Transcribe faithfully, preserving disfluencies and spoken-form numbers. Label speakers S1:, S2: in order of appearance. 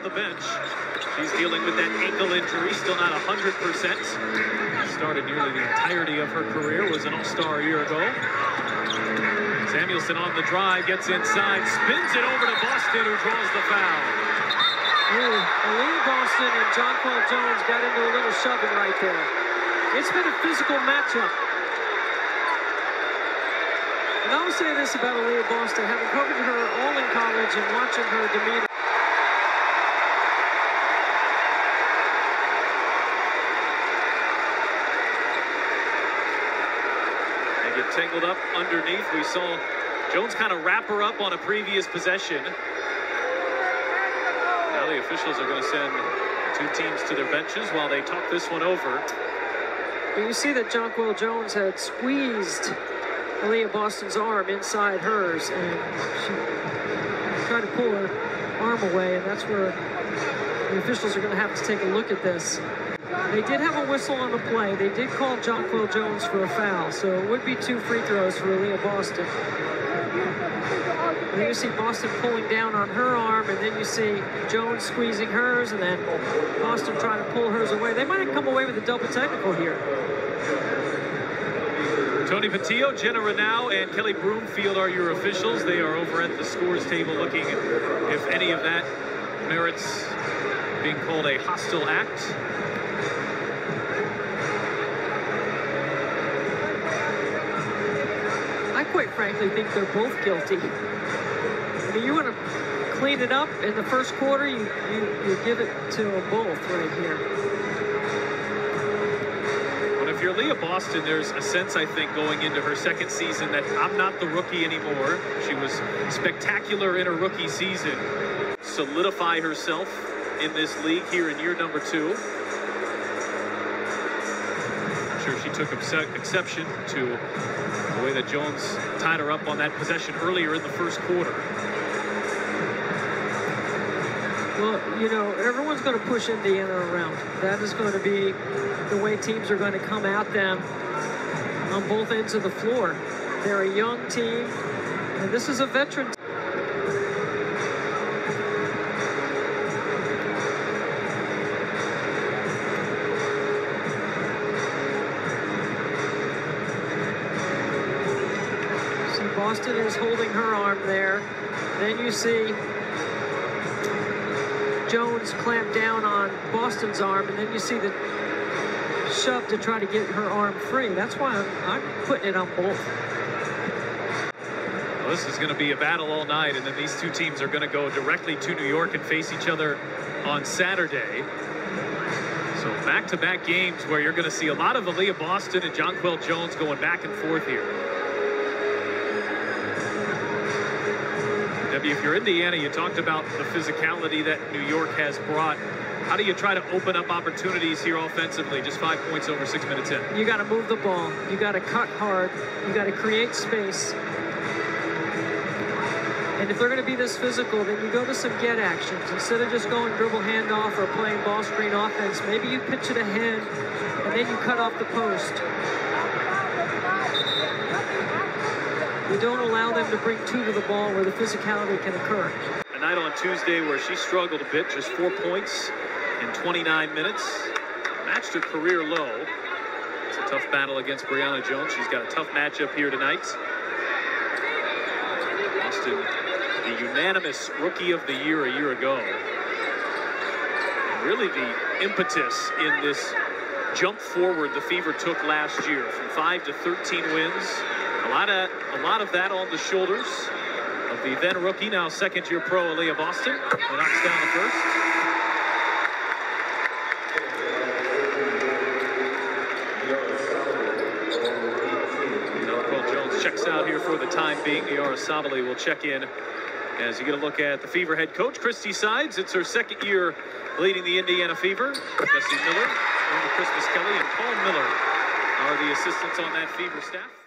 S1: the bench. She's dealing with that ankle injury, still not one hundred percent. Started nearly the entirety of her career, was an all-star a year ago. Samuelson on the drive, gets inside, spins it over to Boston, who draws the foul.
S2: Ooh, Aliyah Boston and Jonquel Jones got into a little shoving right there. It's been a physical matchup. And I will say this about Aliyah Boston, having covered her all in college and watching her demeanor.
S1: They get tangled up underneath. We saw Jones kind of wrap her up on a previous possession. Now the officials are going to send two teams to their benches while they talk this one over.
S2: You see that Jonquel Jones had squeezed Aliyah Boston's arm inside hers, and she tried to pull her arm away, and that's where the officials are going to have to take a look at this. They did have a whistle on the play. They did call Jonquel Jones for a foul, so it would be two free throws for Aliyah Boston. And then you see Boston pulling down on her arm, and then you see Jones squeezing hers, and then Boston trying to pull hers away. They might come away with a double technical here.
S1: Tony Patillo, Jenna Renau, and Kelly Broomfield are your officials. They are over at the scores table looking if any of that merits being called a hostile act.
S2: I quite frankly think they're both guilty. I mean, you want to clean it up in the first quarter, you, you, you give it to them both right here.
S1: If you're Aliyah Boston, there's a sense, I think, going into her second season that I'm not the rookie anymore. She was spectacular in her rookie season. Solidify herself in this league here in year number two. I'm sure she took exception to the way that Jones tied her up on that possession earlier in the first quarter.
S2: Well, you know, everyone's going to push Indiana around. That is going to be the way teams are going to come at them on both ends of the floor. They're a young team, and this is a veteran team. See, Boston is holding her arm there. Then you see Jones clamp down on Boston's arm, and then you see the shove to try to get her arm free. That's why I'm, I'm putting it on both.
S1: Well, this is going to be a battle all night, and then these two teams are going to go directly to New York and face each other on Saturday. So back-to-back games where you're going to see a lot of Aliyah Boston and Jonquel Jones going back and forth here. Debbie, if you're Indiana, you talked about the physicality that New York has brought. How do you try to open up opportunities here offensively? Just five points over six minutes in.
S2: You got to move the ball. You got to cut hard. You got to create space. And if they're going to be this physical, then you go to some get actions. Instead of just going dribble handoff or playing ball screen offense, maybe you pitch it ahead, and then you cut off the post. You don't allow them to bring two to the ball where the physicality can occur.
S1: A night on Tuesday where she struggled a bit, just four points in twenty-nine minutes. Matched her career low. It's a tough battle against Brianna Jones. She's got a tough matchup here tonight. Boston, the unanimous Rookie of the Year a year ago. And really the impetus in this jump forward the Fever took last year from five to thirteen wins. A lot of, a lot of that on the shoulders of the then rookie, now second-year pro, Aliyah Boston, who knocks down the first. Jonquel Jones checks out here for the time being. Yara Sabali will check in as you get a look at the Fever head coach, Christy Sides. It's her second year leading the Indiana Fever. Jesse Miller, Christmas Kelly, and Paul Miller are the assistants on that Fever staff.